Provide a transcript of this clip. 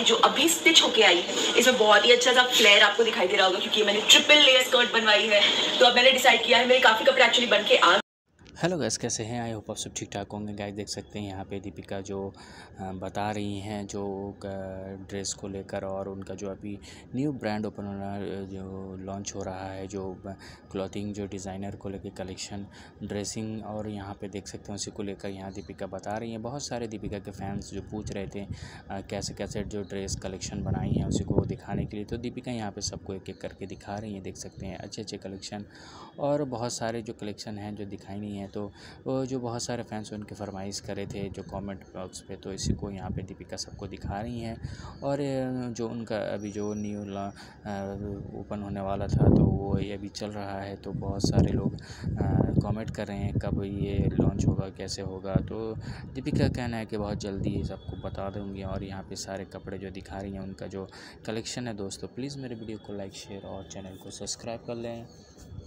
जो अभी स्टिच होके आई है। इसमें बहुत ही अच्छा सा फ्लेयर आपको दिखाई दे रहा होगा क्योंकि मैंने ट्रिपल लेयर स्कर्ट बनवाई है। तो अब मैंने डिसाइड किया है, मेरे काफ़ी कपड़े एक्चुअली बन के आ। हेलो गाइस, कैसे हैं? आई होप आप सब ठीक ठाक होंगे। गाइस देख सकते हैं यहाँ पे दीपिका जो बता रही हैं जो ड्रेस को लेकर, और उनका जो अभी न्यू ब्रांड ओपन होना जो लॉन्च हो रहा है, जो क्लॉथिंग जो डिज़ाइनर को लेकर कलेक्शन ड्रेसिंग, और यहाँ पे देख सकते हैं उसी को लेकर यहाँ दीपिका बता रही हैं। बहुत सारे दीपिका के फैंस जो पूछ रहे थे कैसे कैसे जो ड्रेस कलेक्शन बनाई हैं उसी को दिखाने के लिए, तो दीपिका यहाँ पे सबको एक एक करके दिखा रही हैं। देख सकते हैं अच्छे अच्छे कलेक्शन, और बहुत सारे जो कलेक्शन हैं जो दिखाई नहीं है, तो वो जो बहुत सारे फैंस उनके फरमाइश करे थे जो कमेंट बॉक्स पे, तो इसी को यहाँ पे दीपिका सबको दिखा रही हैं। और जो उनका अभी जो न्यू ओपन होने वाला था तो वो ये अभी चल रहा है, तो बहुत सारे लोग कमेंट कर रहे हैं कब ये लॉन्च होगा, कैसे होगा। तो दीपिका का कहना है कि बहुत जल्दी ये सबको बता दूँगी। और यहाँ पे सारे कपड़े जो दिखा रही हैं उनका जो कलेक्शन है दोस्तों, प्लीज़ मेरे वीडियो को लाइक शेयर और चैनल को सब्सक्राइब कर लें।